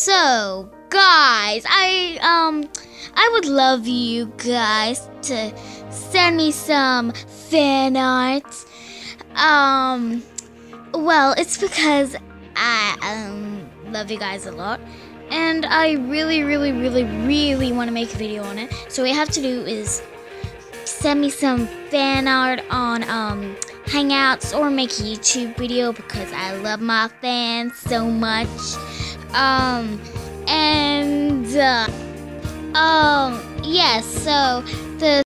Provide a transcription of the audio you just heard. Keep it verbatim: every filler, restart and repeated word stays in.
So, guys, I um I would love you guys to send me some fan art. Um well, it's because I um love you guys a lot. And I really, really, really, really want to make a video on it. So what you have to do is send me some fan art on um, Hangouts or make a YouTube video because I love my fans so much. Um, and uh, um, yes, yeah, so the